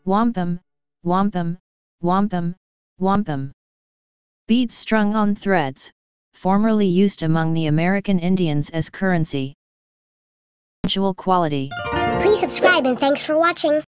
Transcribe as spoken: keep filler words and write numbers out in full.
wampum, wampum, wampum, wampum. Beads strung on threads, formerly used among the American Indians as currency. Quality. Please subscribe and thanks for watching.